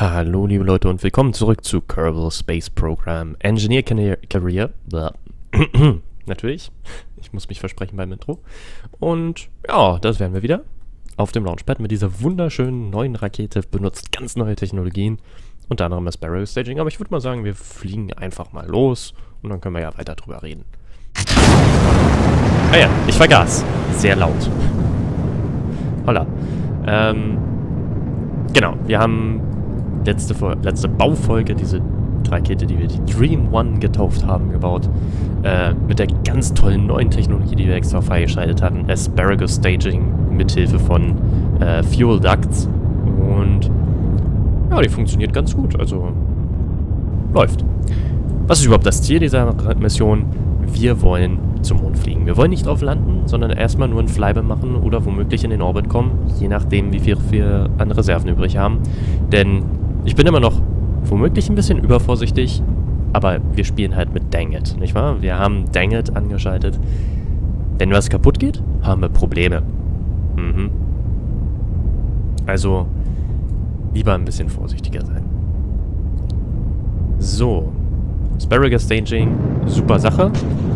Hallo liebe Leute und willkommen zurück zu Kerbal Space Program Engineer Career. Natürlich, ich muss mich versprechen beim Intro. Und ja, das werden wir wieder auf dem Launchpad mit dieser wunderschönen neuen Rakete. Benutzt ganz neue Technologien, unter anderem das Asparagus Staging. Aber ich würde mal sagen, wir fliegen einfach mal los und dann können wir ja weiter drüber reden. Ah ja, ich vergaß. Sehr laut. Holla. Genau, wir haben letzte Baufolge, diese Rakete, die wir die Dream One getauft haben, gebaut. Mit der ganz tollen neuen Technologie, die wir extra freigeschaltet hatten. Asparagus Staging mithilfe von Fuel Ducts. Und ja, die funktioniert ganz gut. Also läuft. Was ist überhaupt das Ziel dieser Mission? Wir wollen zum Mond fliegen. Wir wollen nicht drauf landen, sondern erstmal nur ein Flyby machen oder womöglich in den Orbit kommen, je nachdem, wie viel wir an Reserven übrig haben. Denn ich bin immer noch womöglich ein bisschen übervorsichtig, aber wir spielen halt mit Dang It, nicht wahr? Wir haben Dang It angeschaltet. Wenn was kaputt geht, haben wir Probleme. Also lieber ein bisschen vorsichtiger sein. So. Asparagus Staging, super Sache.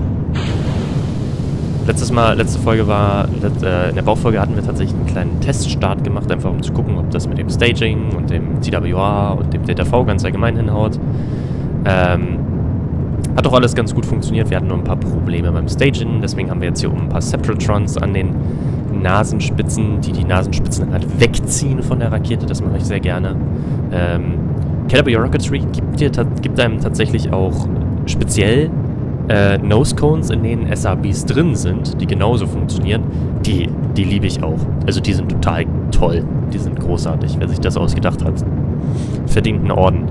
Letzte Folge war, in der Baufolge hatten wir tatsächlich einen kleinen Teststart gemacht, einfach um zu gucken, ob das mit dem Staging und dem TWA und dem DTV ganz allgemein hinhaut. Hat doch alles ganz gut funktioniert, wir hatten nur ein paar Probleme beim Staging, deswegen haben wir jetzt hier oben ein paar Separatrons an den Nasenspitzen, die Nasenspitzen dann halt wegziehen von der Rakete, das mache ich sehr gerne. Caterpillar Rocketry gibt einem tatsächlich auch speziell Nose Cones, in denen SRBs drin sind, die genauso funktionieren. Die liebe ich auch. Also die sind total toll. Die sind großartig. Wer sich das ausgedacht hat, verdient einen Orden.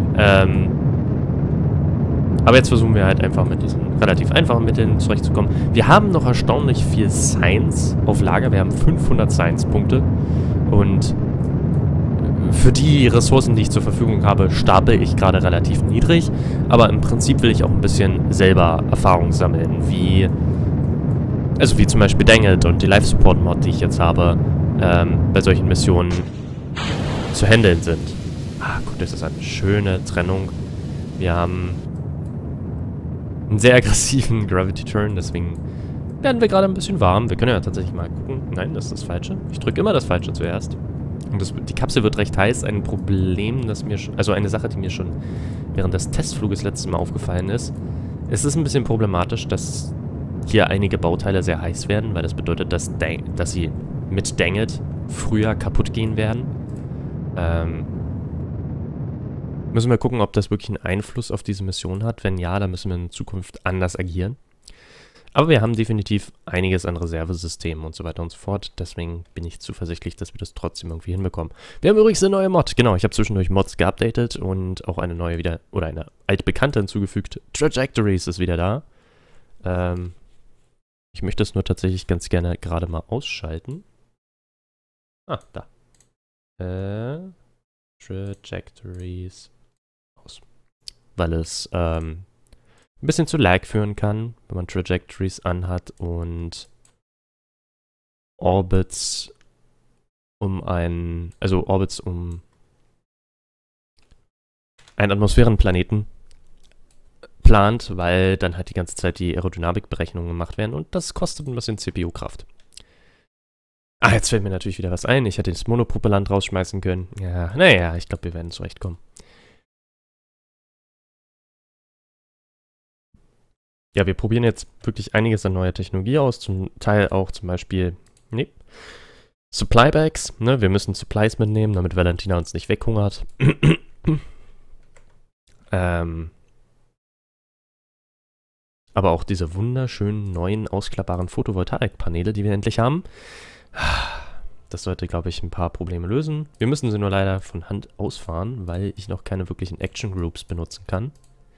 Aber jetzt versuchen wir halt einfach mit diesen relativ einfachen Mitteln zurechtzukommen. Wir haben noch erstaunlich viel Science auf Lager. Wir haben 500 Science-Punkte. Und für die Ressourcen, die ich zur Verfügung habe, stapel ich gerade relativ niedrig. Aber im Prinzip will ich auch ein bisschen selber Erfahrung sammeln, wie zum Beispiel Dang It und die Life-Support-Mod, die ich jetzt habe, bei solchen Missionen zu handeln sind. Ah, guck, das ist eine schöne Trennung. Wir haben einen sehr aggressiven Gravity-Turn, deswegen werden wir gerade ein bisschen warm. Wir können ja tatsächlich mal gucken. Nein, das ist das Falsche. Ich drücke immer das Falsche zuerst. Und die Kapsel wird recht heiß. Ein Problem, das mir schon, also eine Sache, die mir schon während des Testfluges letztes Mal aufgefallen ist. Es ist ein bisschen problematisch, dass hier einige Bauteile sehr heiß werden, weil das bedeutet, dass sie mit Dang It früher kaputt gehen werden. Müssen wir gucken, ob das wirklich einen Einfluss auf diese Mission hat. Wenn ja, dann müssen wir in Zukunft anders agieren. Aber wir haben definitiv einiges an Reservesystemen und so weiter und so fort. Deswegen bin ich zuversichtlich, dass wir das trotzdem irgendwie hinbekommen. Wir haben übrigens eine neue Mod. Genau, ich habe zwischendurch Mods geupdatet und auch eine neue wieder, oder eine altbekannte hinzugefügt. Trajectories ist wieder da. Ich möchte es nur tatsächlich ganz gerne gerade mal ausschalten. Ah, da. Trajectories aus. Weil es, ein bisschen zu Lag führen kann, wenn man Trajectories anhat und Orbits um einen Atmosphärenplaneten plant, weil dann halt die ganze Zeit die Aerodynamikberechnungen gemacht werden und das kostet ein bisschen CPU-Kraft. Ah, jetzt fällt mir natürlich wieder was ein. Ich hätte das Monopropellant rausschmeißen können. Ja, naja, ich glaube, wir werden zurechtkommen. Ja, wir probieren jetzt wirklich einiges an neuer Technologie aus, zum Teil auch zum Beispiel, Supply Bags, ne, wir müssen Supplies mitnehmen, damit Valentina uns nicht weghungert. Aber auch diese wunderschönen neuen ausklappbaren Photovoltaikpaneele, die wir endlich haben. Das sollte, glaube ich, ein paar Probleme lösen. Wir müssen sie nur leider von Hand ausfahren, weil ich noch keine wirklichen Action Groups benutzen kann.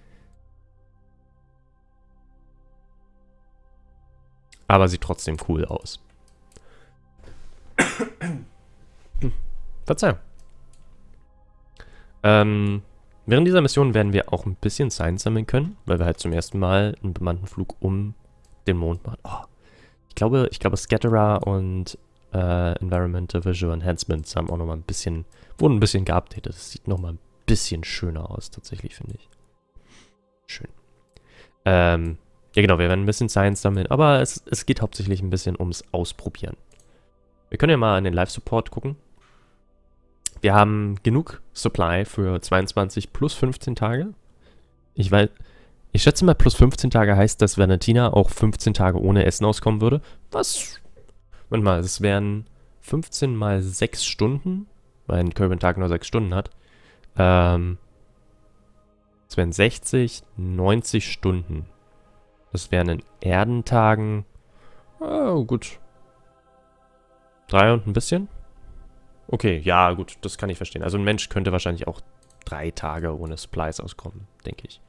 Aber sieht trotzdem cool aus. Verzeihung. Während dieser Mission werden wir auch ein bisschen Science sammeln können, weil wir halt zum ersten Mal einen bemannten Flug um den Mond machen. Oh, ich glaube Scatterer und Environmental Visual Enhancements haben auch nochmal ein bisschen, wurden ein bisschen geupdatet. Das sieht nochmal ein bisschen schöner aus, tatsächlich, finde ich. Schön. Ja genau, wir werden ein bisschen Science sammeln, aber es geht hauptsächlich ein bisschen ums Ausprobieren. Wir können ja mal an den Live-Support gucken. Wir haben genug Supply für 22 plus 15 Tage. Ich schätze mal, plus 15 Tage heißt, dass Valentina auch 15 Tage ohne Essen auskommen würde. Was? Moment mal, es wären 15 mal 6 Stunden, weil ein Kirby einen Tag nur 6 Stunden hat. Es wären 60, 90 Stunden. Das wären in Erdentagen, oh, gut, 3 und ein bisschen. Okay, ja, gut, das kann ich verstehen. Also ein Mensch könnte wahrscheinlich auch 3 Tage ohne Supplies auskommen, denke ich.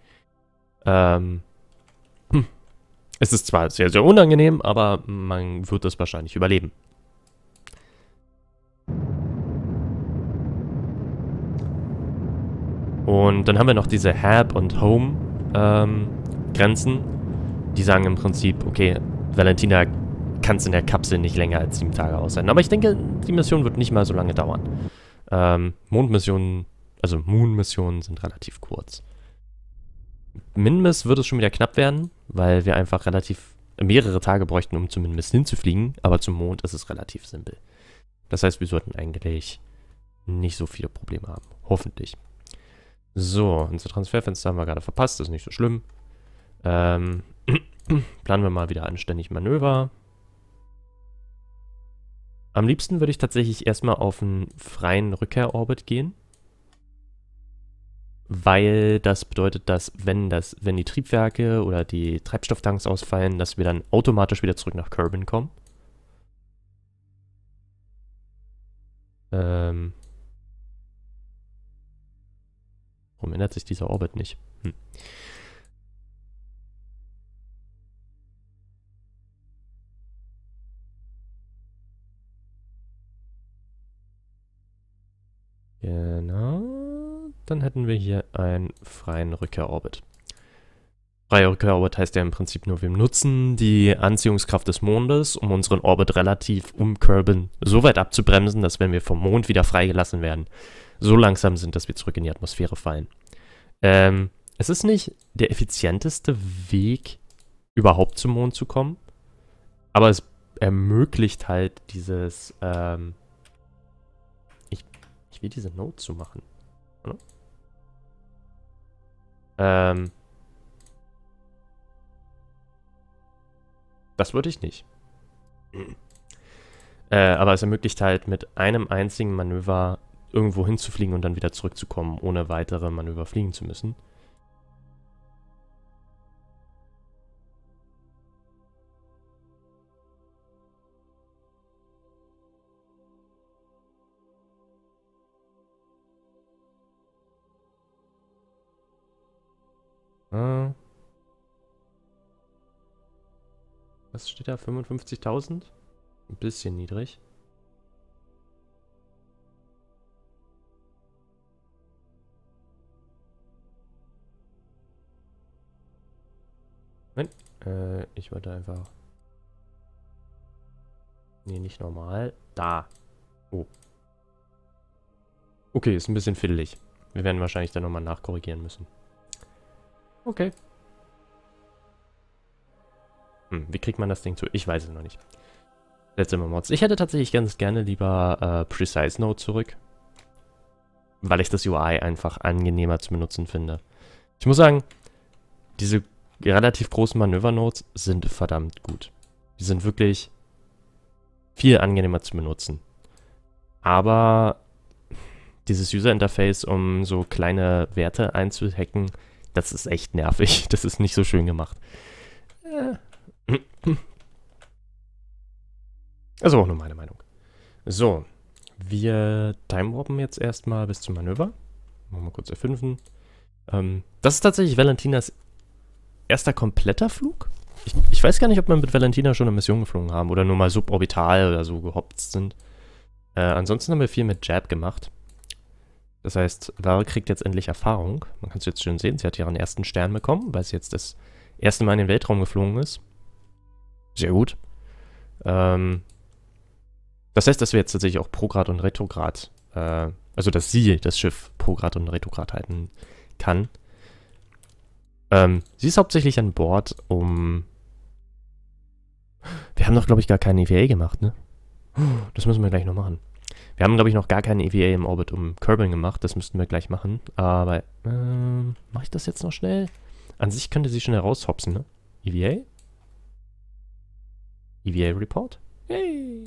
Es ist zwar sehr, sehr unangenehm, aber man wird es wahrscheinlich überleben. Und dann haben wir noch diese Hab- und Home-Grenzen. Die sagen im Prinzip, okay, Valentina kann es in der Kapsel nicht länger als 7 Tage aushalten. Aber ich denke, die Mission wird nicht mal so lange dauern. Mondmissionen, also Moon-Missionen sind relativ kurz. Minmus wird es schon wieder knapp werden, weil wir einfach relativ mehrere Tage bräuchten, um zum Minmus hinzufliegen. Aber zum Mond ist es relativ simpel. Das heißt, wir sollten eigentlich nicht so viele Probleme haben. Hoffentlich. So, unser Transferfenster haben wir gerade verpasst. Das ist nicht so schlimm. Planen wir mal wieder anständig Manöver. Am liebsten würde ich tatsächlich erstmal auf einen freien Rückkehrorbit gehen. Weil das bedeutet, dass wenn die Triebwerke oder die Treibstofftanks ausfallen, dass wir dann automatisch wieder zurück nach Kerbin kommen. Warum ändert sich dieser Orbit nicht? Genau. Dann hätten wir hier einen freien Rückkehrorbit. Freier Rückkehrorbit heißt ja im Prinzip nur, wir nutzen die Anziehungskraft des Mondes, um unseren Orbit relativ um Kerbin so weit abzubremsen, dass wenn wir vom Mond wieder freigelassen werden, so langsam sind, dass wir zurück in die Atmosphäre fallen. Es ist nicht der effizienteste Weg, überhaupt zum Mond zu kommen, aber es ermöglicht halt dieses, ich will diese Note zu machen. Oder? Das würde ich nicht. Aber es ermöglicht halt mit einem einzigen Manöver irgendwo hinzufliegen und dann wieder zurückzukommen, ohne weitere Manöver fliegen zu müssen. Was steht da? 55.000? Ein bisschen niedrig. Nein, ich wollte einfach... Nee, nicht normal. Da. Oh. Okay, ist ein bisschen fiddelig. Wir werden wahrscheinlich dann nochmal nachkorrigieren müssen. Okay. Wie kriegt man das Ding zu? Ich weiß es noch nicht. Letzte Mal Mods. Ich hätte tatsächlich ganz gerne lieber Precise Node zurück. Weil ich das UI einfach angenehmer zu benutzen finde. Ich muss sagen, diese relativ großen Manöver-Nodes sind verdammt gut. Die sind wirklich viel angenehmer zu benutzen. Aber dieses User-Interface, um so kleine Werte einzuhacken, das ist echt nervig. Das ist nicht so schön gemacht. Also auch nur meine Meinung. So, wir timewarpen jetzt erstmal bis zum Manöver. Machen wir kurz F5. Das ist tatsächlich Valentinas erster kompletter Flug. Ich weiß gar nicht, ob wir mit Valentina schon eine Mission geflogen haben oder nur mal suborbital oder so gehopst sind. Ansonsten haben wir viel mit Jab gemacht. Das heißt, Lara kriegt jetzt endlich Erfahrung. Man kann es jetzt schön sehen, sie hat ihren ersten Stern bekommen, weil sie jetzt das erste Mal in den Weltraum geflogen ist. Sehr gut. Das heißt, dass wir jetzt tatsächlich auch Prograd und Retrograd, also dass sie das Schiff Prograd und Retrograd halten kann. Sie ist hauptsächlich an Bord, um... Wir haben doch, glaube ich, gar keinen EVA gemacht, ne? Das müssen wir gleich noch machen. Wir haben, glaube ich, noch gar keinen EVA im Orbit um Kerbin gemacht. Das müssten wir gleich machen. Aber, mache ich das jetzt noch schnell? An sich könnte sie schnell raushopsen, ne? EVA? EVA Report? Yay!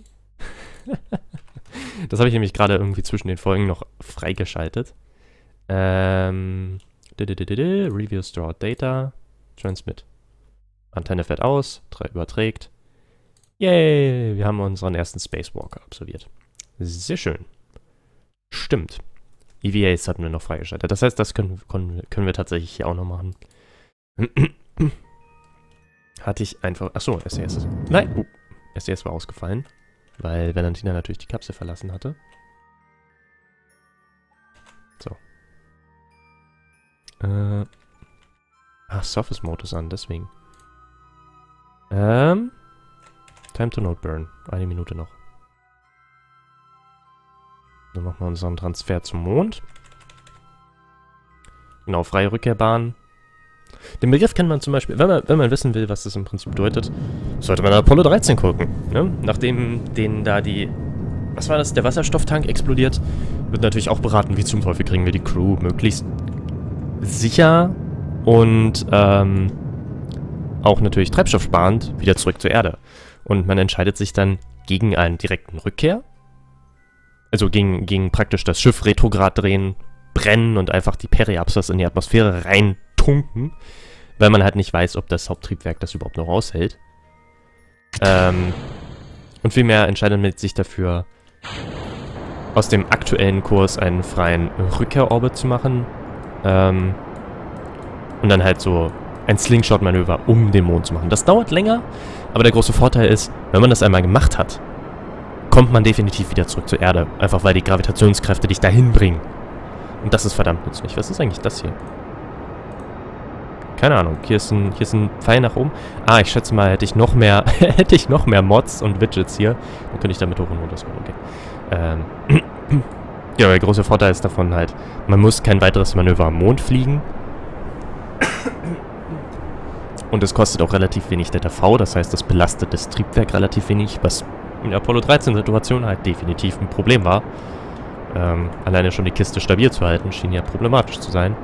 Das habe ich nämlich gerade irgendwie zwischen den Folgen noch freigeschaltet. Review Stored Data. Transmit. Antenne fährt aus. Überträgt. Yay! Wir haben unseren ersten Spacewalker absolviert. Sehr schön. Stimmt. EVAs hatten wir noch freigeschaltet. Das heißt, das können wir tatsächlich hier auch noch machen. Hatte ich einfach... Achso, SAS. Nein! SAS war ausgefallen. Weil Valentina natürlich die Kapsel verlassen hatte. So. Surface-Modus an, deswegen. Time to Node Burn. 1 Minute noch. Dann machen wir unseren Transfer zum Mond. Genau, freie Rückkehrbahn. Den Begriff kennt man zum Beispiel, wenn man wissen will, was das im Prinzip bedeutet, sollte man Apollo 13 gucken. Ne? Nachdem denen da die, was war das, der Wasserstofftank explodiert, wird natürlich auch beraten, wie zum Teufel kriegen wir die Crew möglichst sicher und auch natürlich treibstoffsparend wieder zurück zur Erde. Und man entscheidet sich dann gegen einen direkten Rückkehr, also gegen praktisch das Schiff retrograd drehen, brennen und einfach die Periapsas in die Atmosphäre reintunken, weil man halt nicht weiß, ob das Haupttriebwerk das überhaupt noch aushält. Und vielmehr entscheidet man sich dafür, aus dem aktuellen Kurs einen freien Rückkehrorbit zu machen. Und dann halt so ein Slingshot-Manöver um den Mond zu machen. Das dauert länger, aber der große Vorteil ist, wenn man das einmal gemacht hat, kommt man definitiv wieder zurück zur Erde. Einfach weil die Gravitationskräfte dich dahin bringen. Und das ist verdammt nützlich. Was ist eigentlich das hier? Keine Ahnung. Hier ist ein Pfeil nach oben. Ah, ich schätze mal, hätte ich noch mehr Mods und Widgets hier, dann könnte ich damit hoch und runter scrollen. Okay. Ja, der große Vorteil ist davon halt, man muss kein weiteres Manöver am Mond fliegen. Und es kostet auch relativ wenig DTV, das heißt, das belastet das Triebwerk relativ wenig, was in der Apollo 13-Situation halt definitiv ein Problem war. Alleine schon die Kiste stabil zu halten, schien ja problematisch zu sein.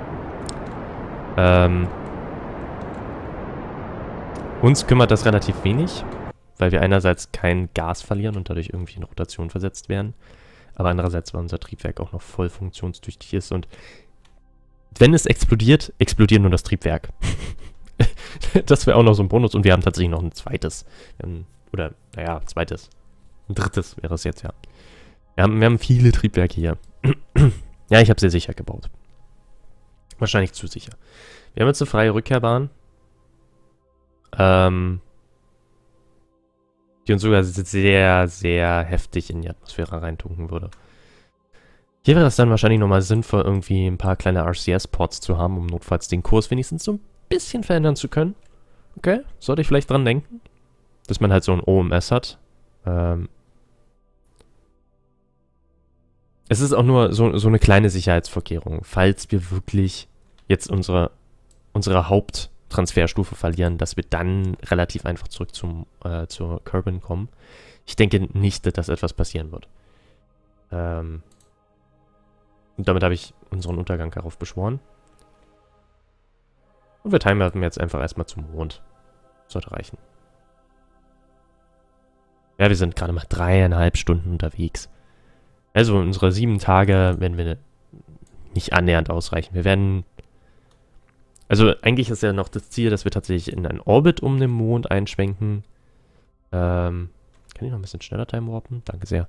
Uns kümmert das relativ wenig, weil wir einerseits kein Gas verlieren und dadurch irgendwie in Rotation versetzt werden, aber andererseits, weil unser Triebwerk auch noch voll funktionstüchtig ist und wenn es explodiert, explodiert nur das Triebwerk. Das wäre auch noch so ein Bonus und wir haben tatsächlich noch ein zweites. Oder, naja, zweites. Ein drittes wäre es jetzt, ja. Wir haben viele Triebwerke hier. Ja, ich habe sehr sicher gebaut. Wahrscheinlich zu sicher. Wir haben jetzt eine freie Rückkehrbahn. Die uns sogar sehr, sehr heftig in die Atmosphäre reintunken würde. Hier wäre es dann wahrscheinlich nochmal sinnvoll, irgendwie ein paar kleine RCS-Ports zu haben, um notfalls den Kurs wenigstens so ein bisschen verändern zu können. Okay, sollte ich vielleicht dran denken, dass man halt so ein OMS hat. Es ist auch nur so eine kleine Sicherheitsvorkehrung, falls wir wirklich jetzt unsere Haupttransferstufe verlieren, dass wir dann relativ einfach zurück zur Kerbin kommen. Ich denke nicht, dass etwas passieren wird. Und damit habe ich unseren Untergang darauf beschworen. Und wir timen jetzt einfach erstmal zum Mond. Sollte reichen. Ja, wir sind gerade mal 3,5 Stunden unterwegs. Also unsere 7 Tage werden wir nicht annähernd ausreichen. Wir werden... Also eigentlich ist ja noch das Ziel, dass wir tatsächlich in einen Orbit um den Mond einschwenken. Kann ich noch ein bisschen schneller time warpen? Danke sehr.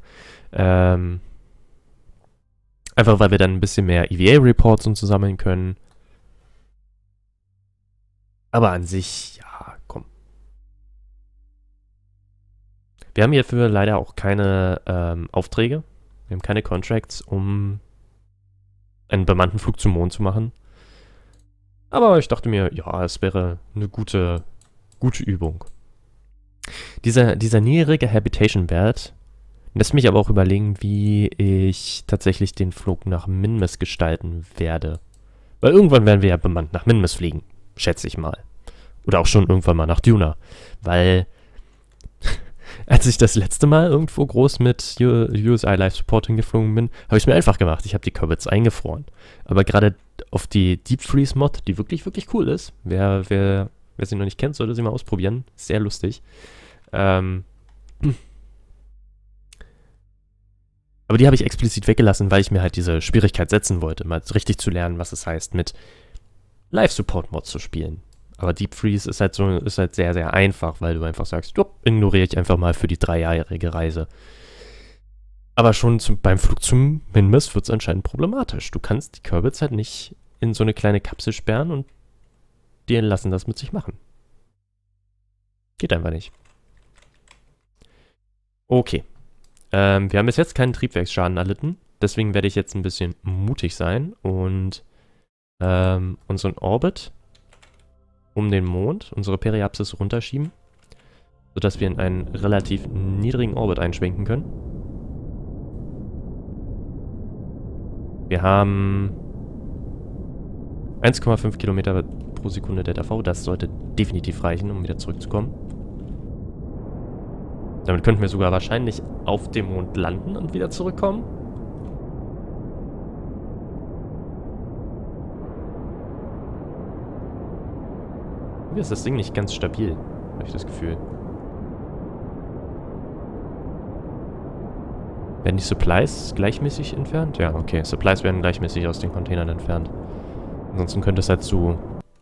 Einfach weil wir dann ein bisschen mehr EVA-Reports und so sammeln können. Aber an sich, ja, komm. Wir haben hierfür leider auch keine Aufträge. Wir haben keine Contracts, um einen bemannten Flug zum Mond zu machen. Aber ich dachte mir, ja, es wäre eine gute Übung. Dieser niedrige Habitation-Wert Lässt mich aber auch überlegen, wie ich tatsächlich den Flug nach Minmus gestalten werde. Weil irgendwann werden wir ja bemannt nach Minmus fliegen. Schätze ich mal. Oder auch schon irgendwann mal nach Duna. Weil, als ich das letzte Mal irgendwo groß mit USI Life Supporting geflogen bin, habe ich es mir einfach gemacht. Ich habe die Corbets eingefroren. Aber gerade auf die Deep Freeze Mod, die wirklich, wirklich cool ist. Wer sie noch nicht kennt, sollte sie mal ausprobieren. Sehr lustig. Aber die habe ich explizit weggelassen, weil ich mir halt diese Schwierigkeit setzen wollte, mal richtig zu lernen, was es heißt, mit Live-Support-Mods zu spielen. Aber Deep Freeze ist halt sehr, sehr einfach, weil du einfach sagst, ignoriere ich einfach mal für die 3-jährige Reise. Aber schon beim Flug zum Minmus wird es anscheinend problematisch. Du kannst die Corbets halt nicht in so eine kleine Kapsel sperren und die lassen das mit sich machen. Geht einfach nicht. Okay. Wir haben bis jetzt keinen Triebwerksschaden erlitten. Deswegen werde ich jetzt ein bisschen mutig sein und unseren Orbit um den Mond, unsere Periapsis runterschieben, sodass wir in einen relativ niedrigen Orbit einschwenken können. Wir haben 1,5 Kilometer pro Sekunde DTV. Das sollte definitiv reichen, um wieder zurückzukommen. Damit könnten wir sogar wahrscheinlich auf dem Mond landen und wieder zurückkommen. Irgendwie ist das Ding nicht ganz stabil, habe ich das Gefühl. Werden die Supplies gleichmäßig entfernt? Ja, okay. Supplies werden gleichmäßig aus den Containern entfernt. Ansonsten könnte es halt zu...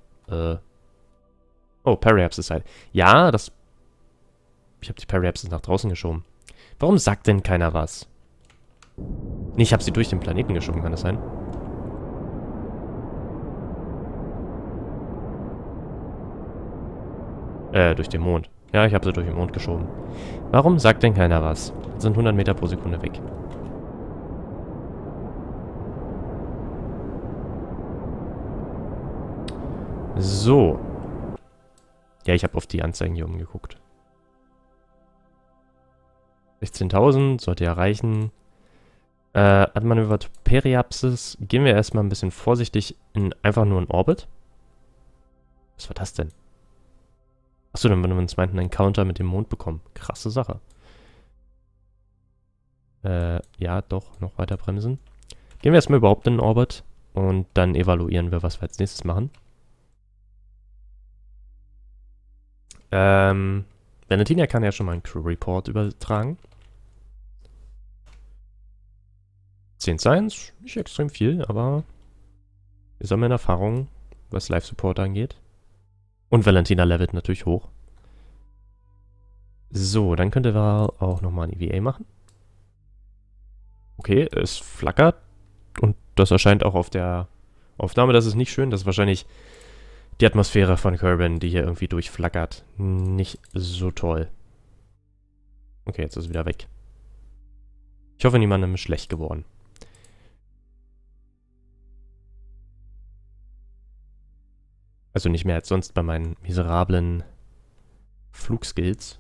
Oh, Periapsis halt. Ja, das... Ich habe die Periapsis nach draußen geschoben. Warum sagt denn keiner was? Nee, ich habe sie durch den Planeten geschoben, kann das sein? Durch den Mond. Ja, ich habe sie durch den Mond geschoben. Warum sagt denn keiner was? Das sind 100 Meter pro Sekunde weg. So. Ja, ich habe auf die Anzeigen hier oben geguckt. 16.000 sollte ja reichen. Admanöver Periapsis. Gehen wir erstmal ein bisschen vorsichtig in einfach nur in Orbit. Was war das denn? Achso, dann würden wir uns meinten, einen Counter mit dem Mond bekommen. Krasse Sache. Ja, doch, noch weiter bremsen. Gehen wir erstmal überhaupt in den Orbit und dann evaluieren wir, was wir als nächstes machen. Valentina kann ja schon mal einen Crew Report übertragen. 10 Science, nicht extrem viel, aber wir sammeln Erfahrung, was Live-Support angeht. Und Valentina levelt natürlich hoch. So, dann könnte wir auch nochmal ein EVA machen. Okay, es flackert und das erscheint auch auf der Aufnahme. Das ist nicht schön, das ist wahrscheinlich die Atmosphäre von Kerbin, die hier irgendwie durchflackert. Nicht so toll. Okay, jetzt ist es wieder weg. Ich hoffe, niemandem ist schlecht geworden. Also nicht mehr als sonst bei meinen miserablen Flugskills.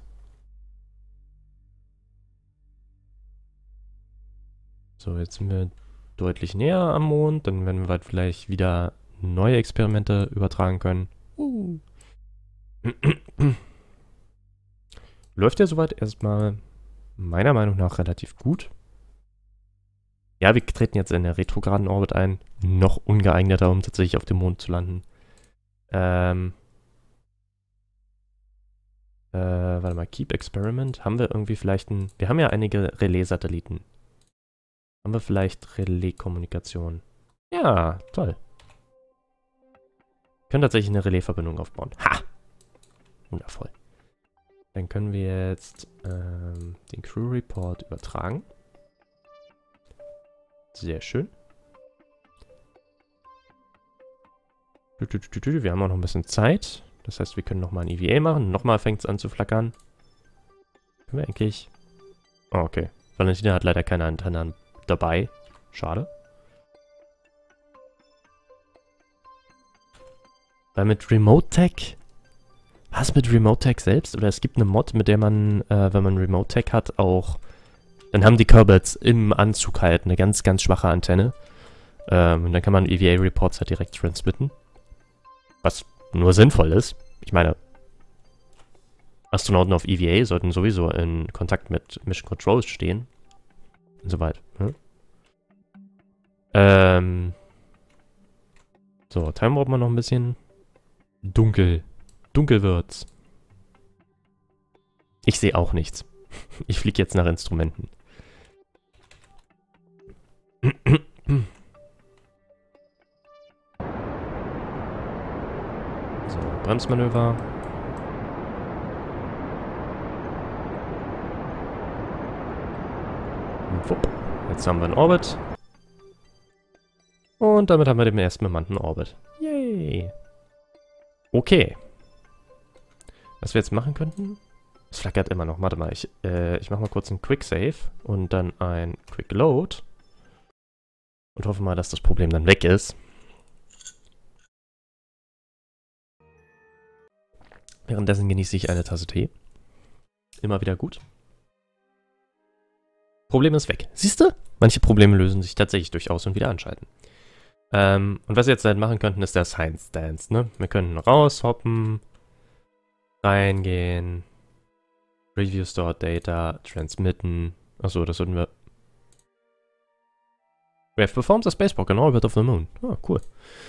So, jetzt sind wir deutlich näher am Mond. Dann werden wir bald vielleicht wieder neue Experimente übertragen können. Läuft ja soweit erstmal meiner Meinung nach relativ gut. Ja, wir treten jetzt in der retrograden Orbit ein. Noch ungeeigneter, um tatsächlich auf dem Mond zu landen. Warte mal, Keep Experiment. Haben wir irgendwie vielleicht ein... Wir haben ja einige Relais-Satelliten. Haben wir vielleicht Relais-Kommunikation? Ja, toll. Wir können tatsächlich eine Relais-Verbindung aufbauen. Ha! Wundervoll. Dann können wir jetzt den Crew Report übertragen. Sehr schön. Wir haben auch noch ein bisschen Zeit. Das heißt, wir können nochmal ein EVA machen. Nochmal fängt es an zu flackern. Können wir eigentlich... Oh, okay. Valentina hat leider keine Antennen dabei. Schade. Weil mit Remote Tech... Was mit Remote Tech selbst? Oder es gibt eine Mod, mit der man, wenn man Remote Tech hat, auch Dann haben die Kerbals im Anzug halt eine ganz, ganz schwache Antenne. Und dann kann man EVA-Reports halt direkt transmitten. Was nur sinnvoll ist. Ich meine, Astronauten auf EVA sollten sowieso in Kontakt mit Mission Control stehen. Und so weit. So, Time Warp mal noch ein bisschen. Dunkel. Dunkel wird's. Ich sehe auch nichts. Ich fliege jetzt nach Instrumenten. So, Bremsmanöver. Wupp. Jetzt haben wir einen Orbit. Und damit haben wir den ersten bemannten Orbit. Yay. Okay. Was wir jetzt machen könnten? Es flackert immer noch. Warte mal, ich mache mal kurz einen Quick Save und dann ein Quick Load. Und hoffe mal, dass das Problem dann weg ist. Währenddessen genieße ich eine Tasse Tee. Immer wieder gut. Problem ist weg. Siehst du? Manche Probleme lösen sich tatsächlich durch Aus- und wieder anschalten. Und was wir jetzt halt machen könnten, ist der Science Dance, ne? Wir könnten raushoppen, reingehen, Review Stored Data, transmitten. Achso, das sollten wir... We have performed a spacewalk in orbit of the moon. Ah, cool.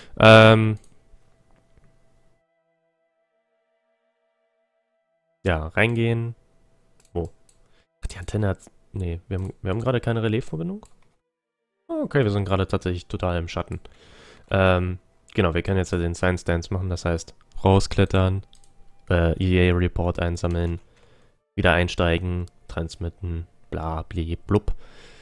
Ja, reingehen. Oh. Ach, die Antenne hat... Nee, wir haben gerade keine Relaisverbindung. Okay, wir sind gerade tatsächlich total im Schatten. Genau, wir können jetzt den Science Dance machen, das heißt rausklettern, EA-Report einsammeln, wieder einsteigen, transmitten, bla, bli, blub.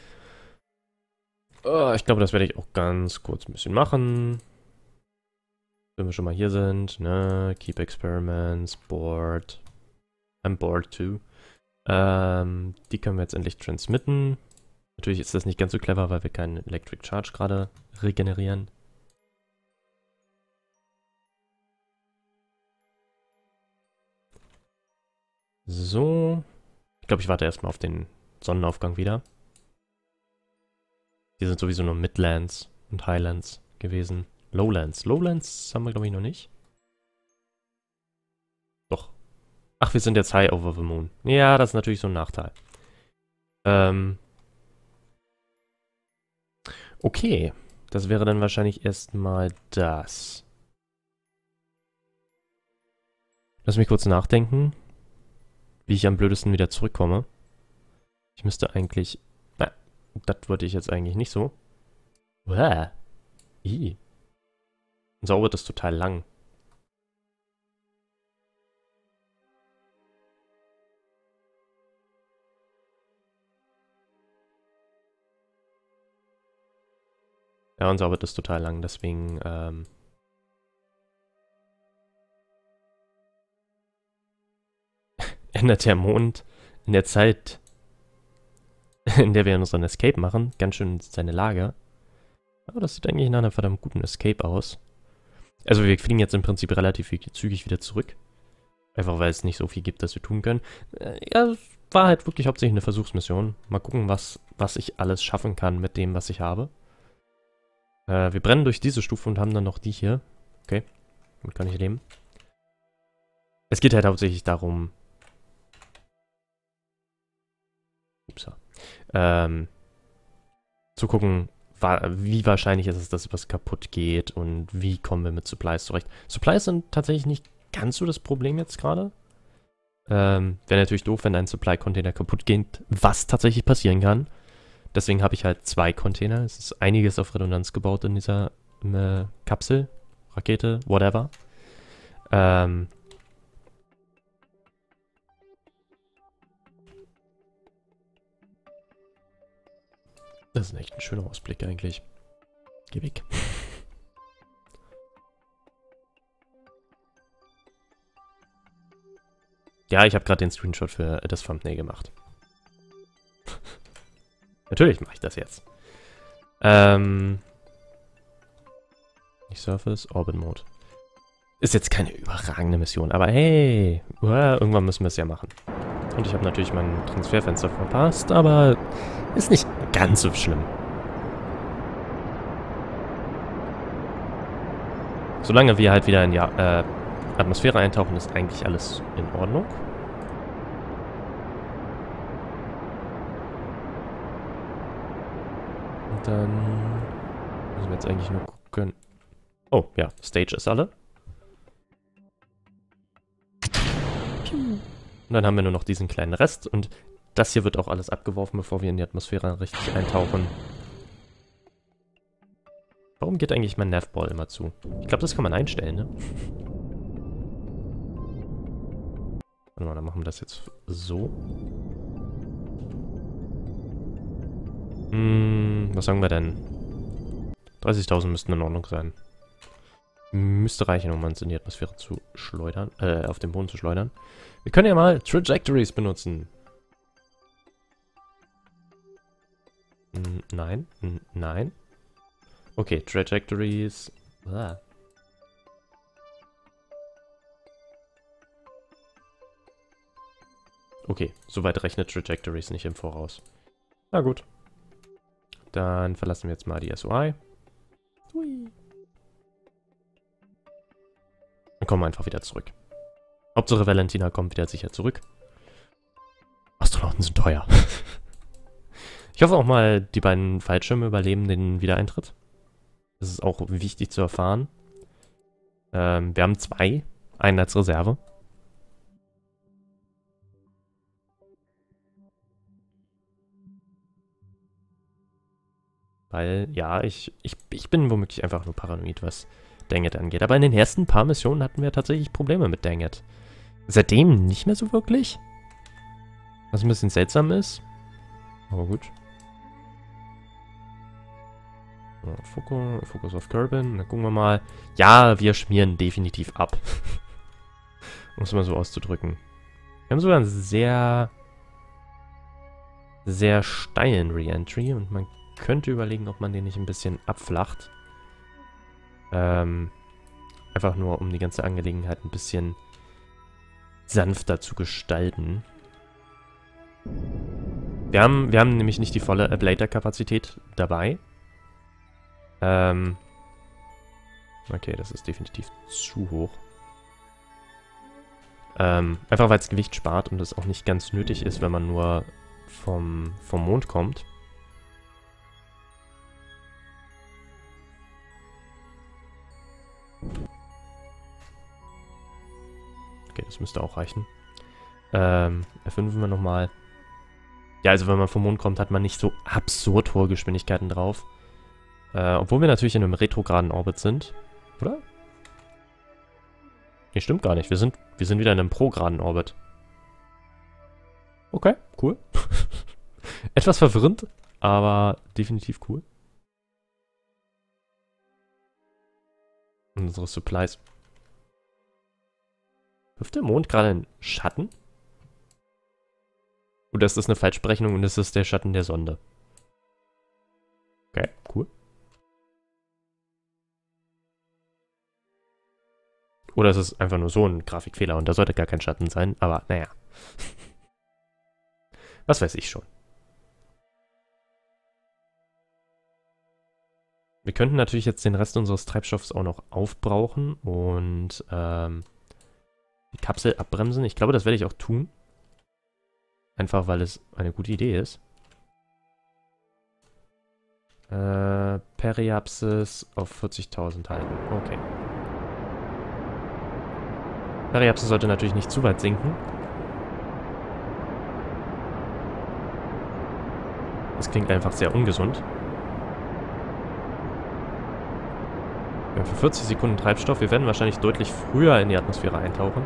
Ich glaube, das werde ich auch ganz kurz ein bisschen machen. Wenn wir schon mal hier sind, ne, Keep Experiments, Board, I'm bored too. Die können wir jetzt endlich transmitten. Natürlich ist das nicht ganz so clever, weil wir keinen Electric Charge gerade regenerieren. So. Ich glaube, ich warte erstmal auf den Sonnenaufgang wieder. Hier sind sowieso nur Midlands und Highlands gewesen. Lowlands. Lowlands haben wir, glaube ich, noch nicht. Doch. Ach, wir sind jetzt high over the moon. Ja, das ist natürlich so ein Nachteil. Okay. Das wäre dann wahrscheinlich erstmal das. Lass mich kurz nachdenken, wie ich am blödesten wieder zurückkomme. Ich müsste eigentlich... Na, das wollte ich jetzt eigentlich nicht so. Unser Orbit ist total lang. Ja, unser Orbit ist total lang, deswegen, ändert der Mond in der Zeit, in der wir unseren Escape machen, ganz schön seine Lage. Aber das sieht eigentlich nach einem verdammt guten Escape aus. Also wir fliegen jetzt im Prinzip relativ zügig wieder zurück. Einfach weil es nicht so viel gibt, das wir tun können. Ja, es war halt wirklich hauptsächlich eine Versuchsmission. Mal gucken, was ich alles schaffen kann mit dem, was ich habe. Wir brennen durch diese Stufe und haben dann noch die hier. Okay, damit kann ich leben. Es geht halt hauptsächlich darum... Upsa. Zu gucken, wie wahrscheinlich ist es, dass was kaputt geht und wie kommen wir mit Supplies zurecht. Supplies sind tatsächlich nicht ganz so das Problem jetzt gerade. Wäre natürlich doof, wenn ein Supply-Container kaputt geht, was tatsächlich passieren kann. Deswegen habe ich halt 2 Container. Es ist einiges auf Redundanz gebaut in dieser Kapsel, Rakete, whatever. Das ist echt ein schöner Ausblick eigentlich. Geh weg. Ja, ich habe gerade den Screenshot für das Thumbnail gemacht. Natürlich mache ich das jetzt. Nicht Surface, Orbit Mode. Ist jetzt keine überragende Mission, aber hey, irgendwann müssen wir es ja machen. Und ich habe natürlich mein Transferfenster verpasst, aber ist nicht ganz so schlimm. Solange wir halt wieder in die Atmosphäre eintauchen, ist eigentlich alles in Ordnung. Und dann müssen wir jetzt eigentlich nur gucken. Oh, ja, Stage ist alle. Und dann haben wir nur noch diesen kleinen Rest. Und das hier wird auch alles abgeworfen, bevor wir in die Atmosphäre richtig eintauchen. Warum geht eigentlich mein Navball immer zu? Ich glaube, das kann man einstellen, ne? Warte mal, dann machen wir das jetzt so. Was sagen wir denn? 30.000 müssten in Ordnung sein. Müsste reichen, um uns in die Atmosphäre zu schleudern, auf den Boden zu schleudern. Wir können ja mal Trajectories benutzen. Nein, nein. Okay, Trajectories. Ah. Okay, soweit rechnet Trajectories nicht im Voraus. Na gut. Dann verlassen wir jetzt mal die SOI. Hui. Und kommen einfach wieder zurück. Hauptsache Valentina kommt wieder sicher zurück. Astronauten sind teuer. Ich hoffe auch mal, die beiden Fallschirme überleben den Wiedereintritt. Das ist auch wichtig zu erfahren. Wir haben 2. Einen als Reserve. Weil, ja, ich bin womöglich einfach nur paranoid, was Dang-It angeht. Aber in den ersten paar Missionen hatten wir tatsächlich Probleme mit Dang-It. Seitdem nicht mehr so wirklich. Was ein bisschen seltsam ist. Aber gut. Fokus auf Kerbin. Dann gucken wir mal. Ja, wir schmieren definitiv ab. Um es mal so auszudrücken. Wir haben sogar einen sehr steilen Re-Entry. Und man könnte überlegen, ob man den nicht ein bisschen abflacht. Einfach nur, um die ganze Angelegenheit ein bisschen sanfter zu gestalten. Wir haben nämlich nicht die volle Ablator-Kapazität dabei. Okay, das ist definitiv zu hoch. Einfach weil es Gewicht spart und es auch nicht ganz nötig ist, wenn man nur vom Mond kommt. Okay, das müsste auch reichen. F5 wir nochmal. Ja, also wenn man vom Mond kommt, hat man nicht so absurd hohe Geschwindigkeiten drauf. Obwohl wir natürlich in einem retrograden Orbit sind. Oder? Nee, stimmt gar nicht. Wir sind wieder in einem prograden Orbit. Okay, cool. Etwas verwirrend, aber definitiv cool. Und unsere Supplies. Wirft der Mond gerade einen Schatten? Oder ist das eine Falschberechnung und ist das der Schatten der Sonde? Okay, cool. Oder ist es einfach nur so ein Grafikfehler und da sollte gar kein Schatten sein, aber naja. Was weiß ich schon. Wir könnten natürlich jetzt den Rest unseres Treibstoffs auch noch aufbrauchen und die Kapsel abbremsen. Ich glaube, das werde ich auch tun. Einfach, weil es eine gute Idee ist. Periapsis auf 40.000 halten. Okay. Periapsis sollte natürlich nicht zu weit sinken. Das klingt einfach sehr ungesund. Wir haben für 40 Sekunden Treibstoff. Wir werden wahrscheinlich deutlich früher in die Atmosphäre eintauchen.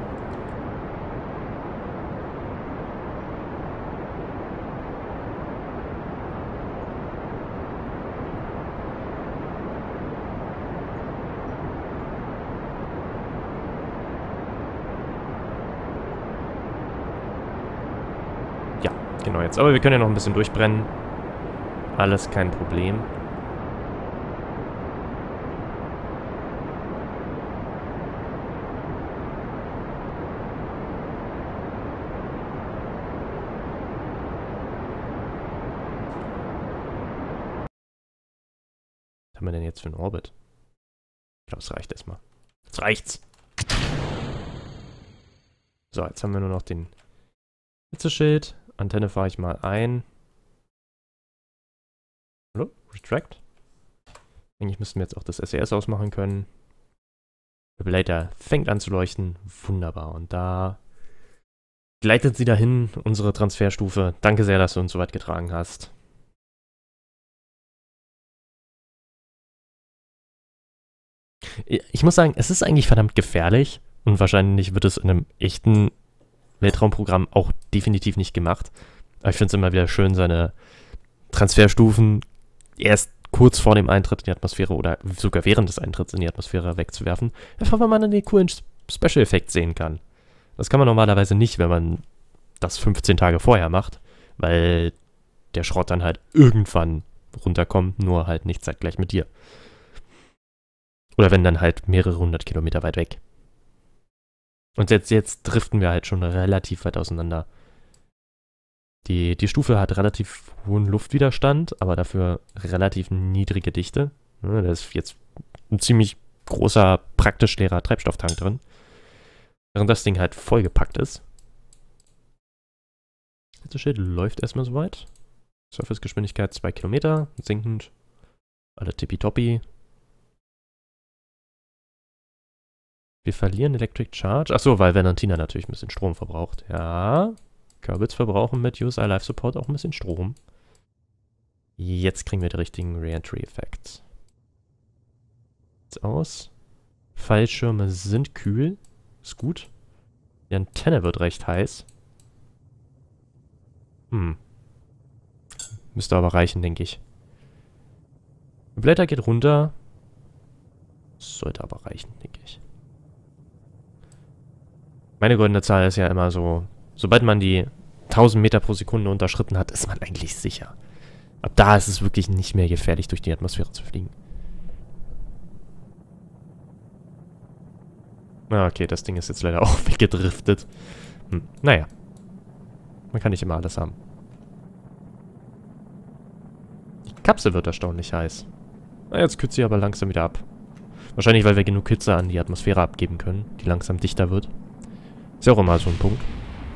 Ja, genau jetzt. Aber wir können ja noch ein bisschen durchbrennen. Alles kein Problem. haben wir denn jetzt für einen Orbit? Ich glaube, es reicht erstmal. Jetzt reicht's! So, jetzt haben wir nur noch den Hitzeschild. Antenne fahre ich mal ein. Hallo? Retract? Eigentlich müssten wir jetzt auch das SES ausmachen können. Defibrillator fängt an zu leuchten. Wunderbar. Und da gleitet sie dahin, unsere Transferstufe. Danke sehr, dass du uns so weit getragen hast. Ich muss sagen, es ist eigentlich verdammt gefährlich. Und wahrscheinlich wird es in einem echten Weltraumprogramm auch definitiv nicht gemacht. Aber ich finde es immer wieder schön, seine Transferstufen erst kurz vor dem Eintritt in die Atmosphäre oder sogar während des Eintritts in die Atmosphäre wegzuwerfen. Einfach, weil man dann den coolen Special-Effekt sehen kann. Das kann man normalerweise nicht, wenn man das 15 Tage vorher macht, weil der Schrott dann halt irgendwann runterkommt, nur halt nicht zeitgleich mit dir. Oder wenn dann halt mehrere 100 Kilometer weit weg. Und jetzt driften wir halt schon relativ weit auseinander. Die Stufe hat relativ hohen Luftwiderstand, aber dafür relativ niedrige Dichte. Da ist jetzt ein ziemlich großer, praktisch leerer Treibstofftank drin. Während das Ding halt vollgepackt ist. Das Schild läuft erstmal soweit. Surface-Geschwindigkeit 2 Kilometer, sinkend. Alle tippitoppi. Wir verlieren Electric Charge. Achso, weil Valentina natürlich ein bisschen Strom verbraucht. Ja. Kerbits verbrauchen mit USI Life Support auch ein bisschen Strom. Jetzt kriegen wir die richtigen Re-Entry-Effekte. Jetzt aus. Fallschirme sind kühl. Ist gut. Die Antenne wird recht heiß. Müsste aber reichen, denke ich. Der Blätter geht runter. Sollte aber reichen, denke ich. Meine goldene Zahl ist ja immer so, sobald man die 1000 Meter pro Sekunde unterschritten hat, ist man eigentlich sicher. Ab da ist es wirklich nicht mehr gefährlich, durch die Atmosphäre zu fliegen. Ah, okay, das Ding ist jetzt leider auch weggedriftet. Naja. Man kann nicht immer alles haben. Die Kapsel wird erstaunlich heiß. Na, jetzt kühlt sie aber langsam wieder ab. Wahrscheinlich, weil wir genug Hitze an die Atmosphäre abgeben können, die langsam dichter wird. Ist ja auch immer so ein Punkt.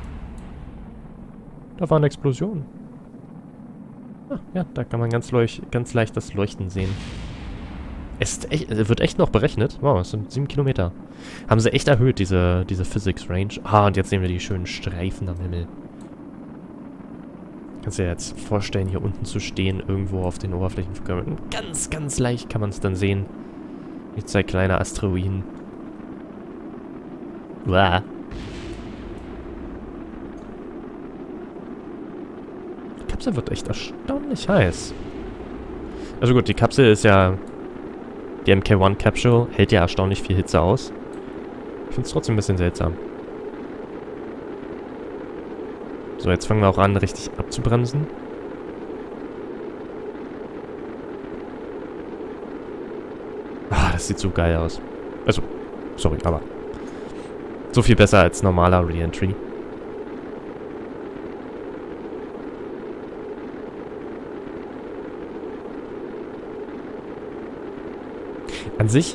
Da war eine Explosion. Ah, ja, da kann man ganz leicht das Leuchten sehen. Es wird echt noch berechnet. Wow, es sind 7 Kilometer. Haben sie echt erhöht, diese Physics Range. Ah, und jetzt sehen wir die schönen Streifen am Himmel. Kannst du dir jetzt vorstellen, hier unten zu stehen, irgendwo auf den Oberflächen. Ganz, ganz leicht kann man es dann sehen. Wie 2 kleine Asteroiden. Uah. Die Kapsel wird echt erstaunlich heiß. Also gut, die Kapsel ist ja... Die MK1 Capsule hält ja erstaunlich viel Hitze aus. Ich finde es trotzdem ein bisschen seltsam. So, jetzt fangen wir auch an, richtig abzubremsen. Ah, das sieht so geil aus. Also, sorry, aber... So viel besser als normaler Re-Entry. An sich...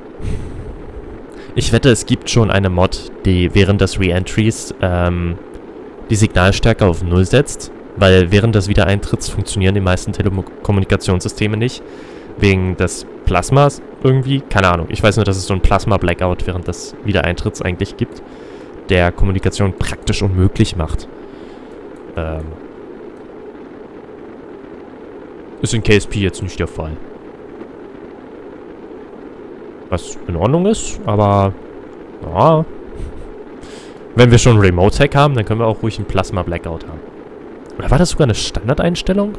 Ich wette, es gibt schon eine Mod, die während des Re-Entries die Signalstärke auf 0 setzt, weil während des Wiedereintritts funktionieren die meisten Telekommunikationssysteme nicht. Wegen des Plasmas irgendwie. Keine Ahnung. Ich weiß nur, dass es so ein Plasma-Blackout während des Wiedereintritts eigentlich gibt, der Kommunikation praktisch unmöglich macht. Ist in KSP jetzt nicht der Fall. Was in Ordnung ist, aber ja, wenn wir schon Remote-Hack haben, dann können wir auch ruhig einen Plasma-Blackout haben. Oder war das sogar eine Standardeinstellung?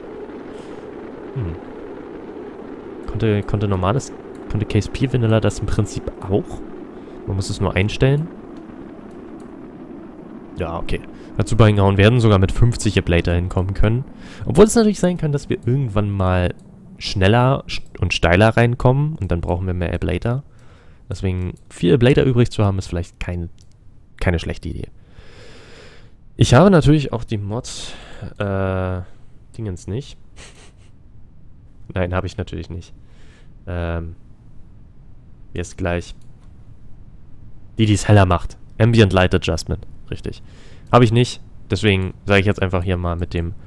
Konnte KSP Vanilla das im Prinzip auch? Man muss es nur einstellen. Ja, okay. Dazu beigehauen werden, sogar mit 50 Ablator hinkommen können. Obwohl es natürlich sein kann, dass wir irgendwann mal schneller und steiler reinkommen und dann brauchen wir mehr Ablator. Deswegen 4 Ablator übrig zu haben, ist vielleicht keine schlechte Idee. Ich habe natürlich auch die Mod Dingens nicht. Nein, habe ich natürlich nicht. Wie ist gleich? Die es heller macht. Ambient Light Adjustment. Richtig. Habe ich nicht. Deswegen sage ich jetzt einfach hier mal mit dem...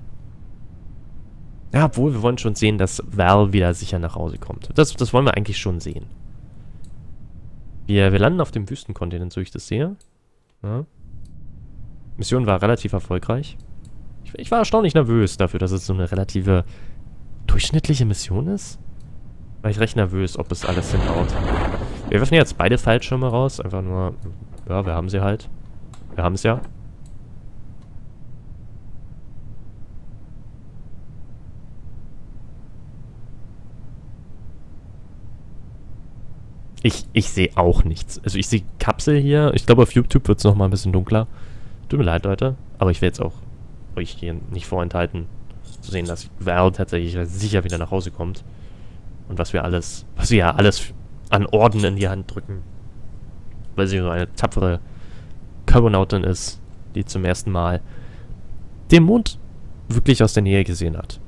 Ja, obwohl, wir wollen schon sehen, dass Val wieder sicher nach Hause kommt. Das wollen wir eigentlich schon sehen. Wir landen auf dem Wüstenkontinent, so ich das sehe. Ja. Mission war relativ erfolgreich. Ich war erstaunlich nervös dafür, dass es so eine relative durchschnittliche Mission ist. War ich recht nervös, ob es alles hinhaut. Wir werfen jetzt beide Fallschirme raus. Einfach nur... Ja, wir haben sie halt. Wir haben es ja. Ich sehe auch nichts. Also ich sehe Kapsel hier. Ich glaube, auf YouTube wird es nochmal ein bisschen dunkler. Tut mir leid, Leute. Aber ich will jetzt auch euch hier nicht vorenthalten, zu sehen, dass Val tatsächlich sicher wieder nach Hause kommt. Und was wir ja alles an Orden in die Hand drücken. Weil sie so eine tapfere Carbonautin ist, die zum ersten Mal den Mond wirklich aus der Nähe gesehen hat.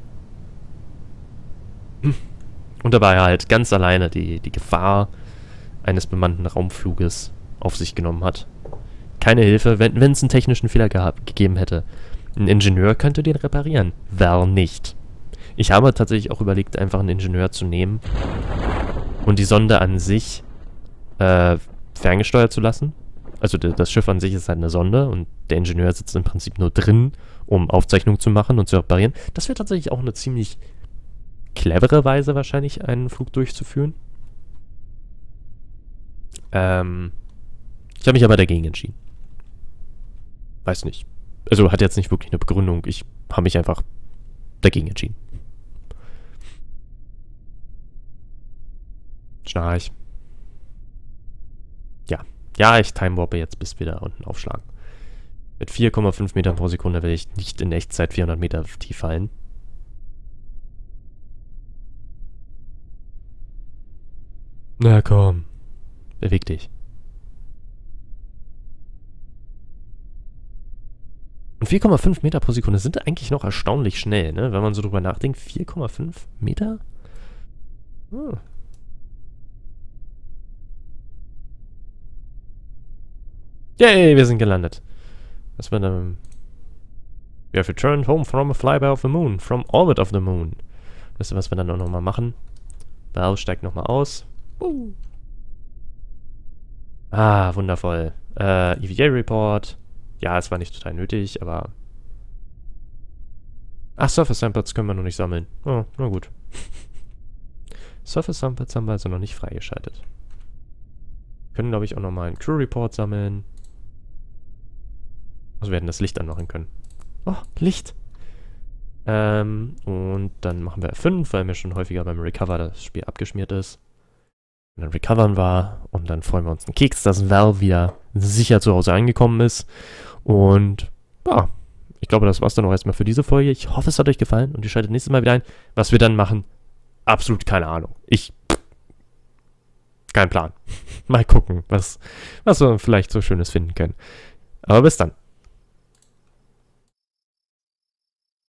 Und dabei halt ganz alleine die Gefahr eines bemannten Raumfluges auf sich genommen hat. Keine Hilfe, wenn es einen technischen Fehler gegeben hätte. Ein Ingenieur könnte den reparieren. Val nicht. Ich habe tatsächlich auch überlegt, einfach einen Ingenieur zu nehmen und die Sonde an sich ferngesteuert zu lassen. Also das Schiff an sich ist halt eine Sonde und der Ingenieur sitzt im Prinzip nur drin, um Aufzeichnungen zu machen und zu reparieren. Das wäre tatsächlich auch eine ziemlich clevere Weise wahrscheinlich, einen Flug durchzuführen. Ich habe mich aber dagegen entschieden. Weiß nicht. Also hat jetzt nicht wirklich eine Begründung. Ich habe mich einfach dagegen entschieden. Schnarch. Ja. Ja, ich timewarpe jetzt, bis wir da unten aufschlagen. Mit 4,5 Metern pro Sekunde will ich nicht in Echtzeit 400 Meter tief fallen. Na komm. Beweg dich. Und 4,5 Meter pro Sekunde sind eigentlich noch erstaunlich schnell, ne? Wenn man so drüber nachdenkt. 4,5 Meter? Hm. Yay, wir sind gelandet. Was war denn? We have returned home from a flyby of the moon. From orbit of the moon. Wisst ihr, was wir dann auch nochmal machen? Val steigt nochmal aus. Ah, wundervoll. EVA-Report. Ja, es war nicht total nötig, aber... Ach, Surface Samples können wir noch nicht sammeln. Oh, na gut. Surface Samples haben wir also noch nicht freigeschaltet. Können, glaube ich, auch nochmal einen Crew-Report sammeln. Also wir hätten das Licht anmachen können. Oh, Licht! Und dann machen wir F5, weil mir schon häufiger beim Recover das Spiel abgeschmiert ist. Und dann recovern wir und dann freuen wir uns einen Keks, dass Val wieder sicher zu Hause angekommen ist. Und ja, ich glaube, das war's dann auch erstmal für diese Folge. Ich hoffe, es hat euch gefallen und ihr schaltet nächstes Mal wieder ein. Was wir dann machen, absolut keine Ahnung. Kein Plan. Mal gucken, was wir vielleicht so Schönes finden können. Aber bis dann.